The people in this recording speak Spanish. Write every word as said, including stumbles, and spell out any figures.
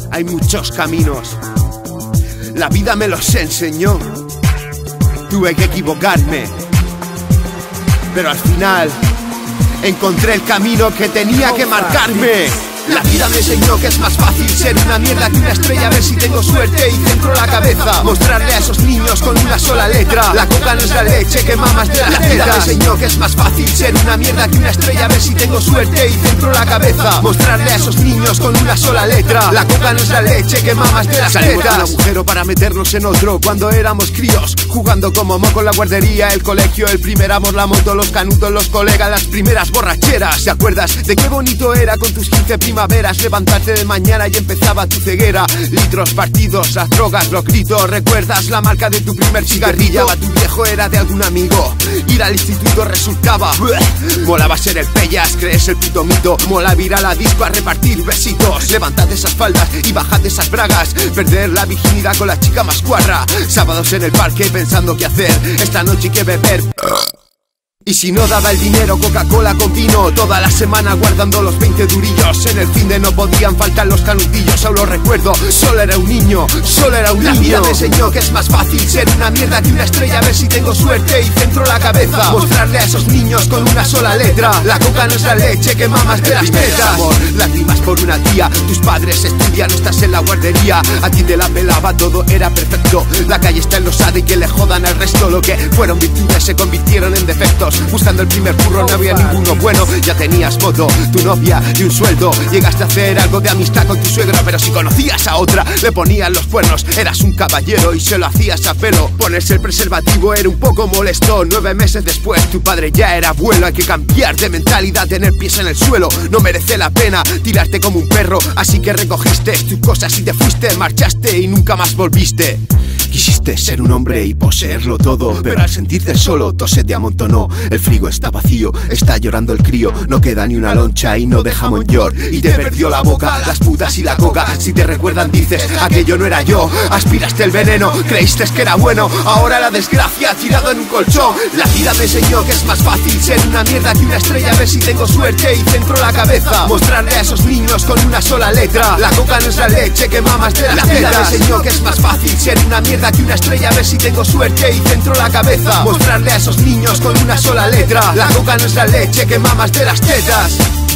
hay muchos caminos. La vida me los enseñó. Tuve que equivocarme, pero al final encontré el camino que tenía que marcarme. La vida me enseñó que es más fácil ser una mierda que una estrella, a ver si tengo suerte y centro la cabeza. Mostrarle a esos niños con una sola letra: la coca no es la leche que mamas de las tetas. La vida me enseñó que es más fácil ser una mierda que una estrella, a ver si tengo suerte y centro la cabeza. Mostrarle a esos niños con una sola letra: la coca no es la leche que mamas de las tetas. Salimos de un agujero para meternos en otro cuando éramos críos, jugando como moco en la guardería, el colegio, el primer amor, la moto, los canutos, los colegas, las primeras borracheras. ¿Te acuerdas de qué bonito era con tus quince primas? Levantarte de mañana y empezaba tu ceguera. Litros partidos, las drogas, los gritos. ¿Recuerdas la marca de tu primer cigarrillo? A tu viejo era de algún amigo. Ir al instituto resultaba molaba ser el pellas, crees el puto mito. Mola ir a la disco a repartir besitos. Levantad esas faldas y bajad esas bragas. Perder la virginidad con la chica más cuarra. Sábados en el parque pensando qué hacer. Esta noche hay que beber. Y si no daba el dinero, Coca-Cola con vino. Toda la semana guardando los veinte durillos. En el fin de no podían faltar los canutillos. Aún lo recuerdo, solo era un niño, solo era un niño. La vida me enseñó que es más fácil ser una mierda que una estrella, a ver si tengo suerte y centro la cabeza. Mostrarle a esos niños con una sola letra: la coca no es la leche que mamas de las tetas. Amor, lágrimas por una tía. Tus padres estudian, no estás en la guardería. A ti te la pelaba, todo era perfecto. La calle está enlosada y que le jodan al resto. Lo que fueron virtudes se convirtieron en defectos. Buscando el primer curro no había ninguno bueno. Ya tenías moto, tu novia y un sueldo. Llegaste a hacer algo de amistad con tu suegro, pero si conocías a otra le ponían los cuernos. Eras un caballero y se lo hacías a pelo. Ponerse el preservativo era un poco molesto. Nueve meses después tu padre ya era abuelo. Hay que cambiar de mentalidad, tener pies en el suelo. No merece la pena tirarte como un perro. Así que recogiste tus cosas y te fuiste. Marchaste y nunca más volviste. Quisiste ser un hombre y poseerlo todo, pero al sentirte solo, todo se te amontonó. El frigo está vacío, está llorando el crío. No queda ni una loncha y no deja Monyor. Y te perdió la boca, las putas y la coca. Si te recuerdan dices, aquello no era yo. Aspiraste el veneno, creíste que era bueno. Ahora la desgracia tirado en un colchón. La vida me enseñó que es más fácil ser una mierda que una estrella, a ver si tengo suerte y centro la cabeza. Mostrarle a esos niños con una sola letra: la coca no es la leche que mamas de las tetas. La vida me enseñó que es más fácil ser una mierda que una estrella, a ver si tengo suerte y centro la cabeza. Mostrarle a esos niños con una sola letra: la coca no es la leche que mamas de las tetas.